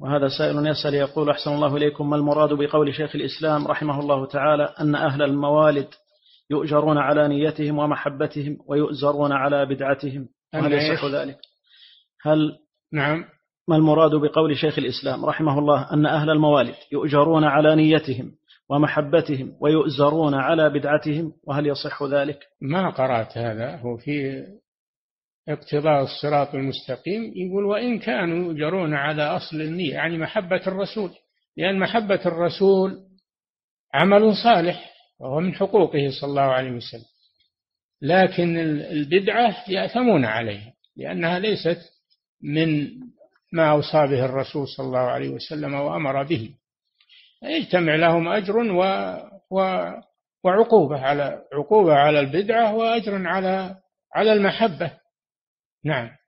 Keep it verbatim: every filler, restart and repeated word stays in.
وهذا سائل يسأل يقول: أحسن الله إليكم، ما المراد بقول شيخ الإسلام رحمه الله تعالى أن أهل الموالد يؤجرون على نيتهم ومحبتهم ويؤزرون على بدعتهم، وهل يصح ذلك؟ هل نعم ما المراد بقول شيخ الإسلام رحمه الله أن أهل الموالد يؤجرون على نيتهم ومحبتهم ويؤزرون على بدعتهم، وهل يصح ذلك؟ ما قرأت هذا. هو في اقتضاء الصراط المستقيم يقول: وإن كانوا يؤجرون على أصل النية، يعني محبة الرسول، لأن محبة الرسول عمل صالح وهو من حقوقه صلى الله عليه وسلم، لكن البدعة يأثمون عليها لأنها ليست من ما أوصى به الرسول صلى الله عليه وسلم وأمر به، يجتمع لهم أجر و... و... وعقوبة على عقوبة على البدعة، وأجر على على المحبة. نعم.